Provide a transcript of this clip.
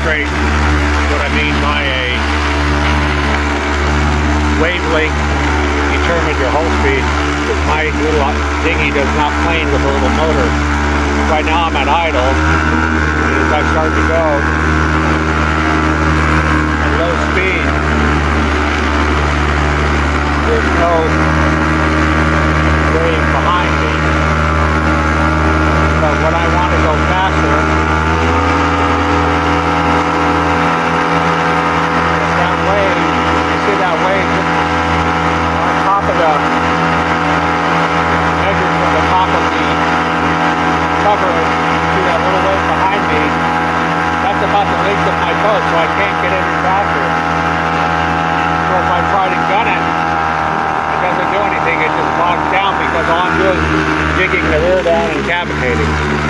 illustrate what I mean by a wavelength determine your hull speed. My little dinghy does not plane with a little motor. Right now I'm at idle, and as I start to go at low speed, there's no wave behind me. But when I want to go faster, that wave, you see that wave on top of the measure from the top of the cover, see that little wave behind me, that's about the length of my boat, so I can't get any faster. So if I try to gun it, it doesn't do anything, it just bogs down because all I'm doing is jigging the rear down and cavitating.